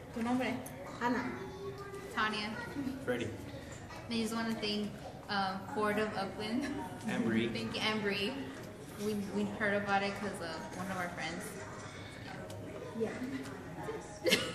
Tu nombre? Ana. Tanya. Freddie. I just want to thank Port of Upland. Embry. Thank you, Embry. We heard about it because of one of our friends. Yeah.